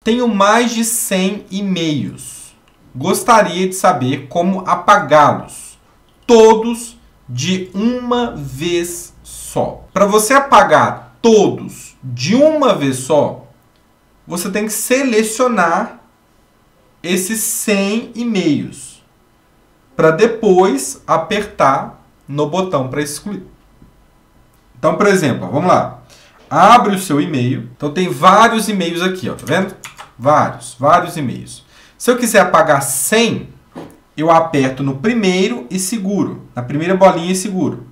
Tenho mais de 100 e-mails. Gostaria de saber como apagá-los. Todos de uma vez só. Para você apagar todos de uma vez só, você tem que selecionar esses 100 e-mails para depois apertar no botão para excluir. Então, por exemplo, vamos lá. Abre o seu e-mail. Então, tem vários e-mails aqui, ó, tá vendo? Vários e-mails. Se eu quiser apagar 100, eu aperto no primeiro e seguro. Na primeira bolinha e seguro.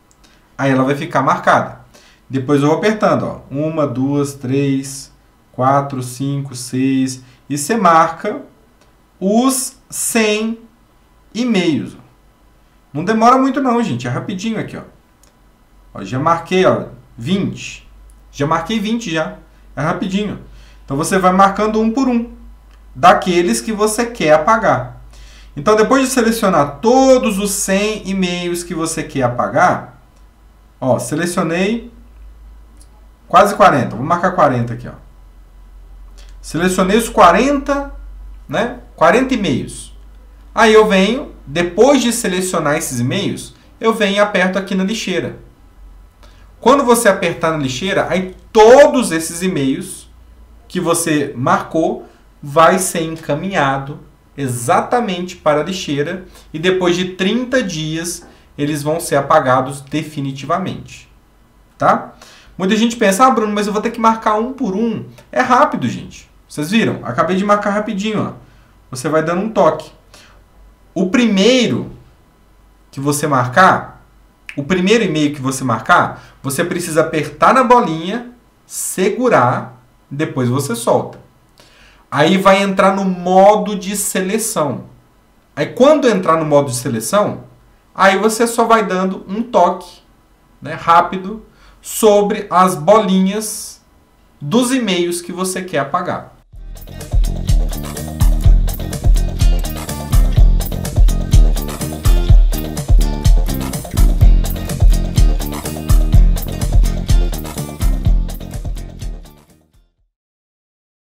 Aí ela vai ficar marcada. Depois eu vou apertando, ó. 1, 2, 3, 4, 5, 6. E você marca os 100 e-mails. Não demora muito não, gente. É rapidinho aqui, ó. Ó, já marquei, ó, 20. Já marquei 20 já. É rapidinho. Então você vai marcando um por um daqueles que você quer apagar. Então depois de selecionar todos os 100 e-mails que você quer apagar, ó, selecionei quase 40. Vou marcar 40 aqui, ó. Selecionei os 40, né? 40 e-mails. Aí eu venho, depois de selecionar esses e-mails, eu venho e aperto aqui na lixeira. Quando você apertar na lixeira, aí todos esses e-mails que você marcou vai ser encaminhado exatamente para a lixeira e depois de 30 dias eles vão ser apagados definitivamente. Tá? Muita gente pensa, ah, Bruno, mas eu vou ter que marcar um por um. É rápido, gente. Vocês viram? Acabei de marcar rapidinho. Ó. Você vai dando um toque. O primeiro que você marcar, o primeiro e-mail que você marcar, você precisa apertar na bolinha, segurar, depois você solta. Aí vai entrar no modo de seleção. Aí quando entrar no modo de seleção, aí você só vai dando um toque, né, rápido sobre as bolinhas dos e-mails que você quer apagar.